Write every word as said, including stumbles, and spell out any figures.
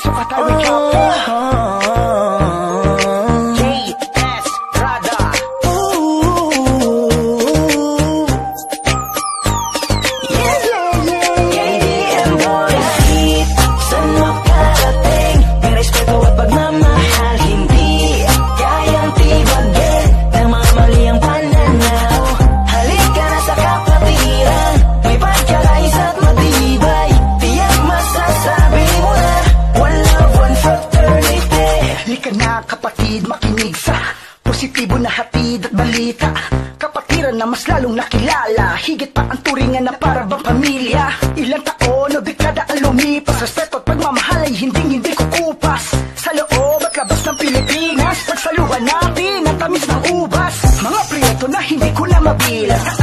sukatan with Chopper. Kapatid, makinig sa positibo na hatid at balita. Kapatiran na mas lalong nakilala, higit pa ang turingan na para bang pamilya. Ilang taon o dekada ang lumipas, respeto at pagmamahal ay hindi hindi kukupas. Sa loob at labas ng Pilipinas, pagsaluhan natin ang tamis ng ubas. Mga priyeto na hindi ko na mabilang.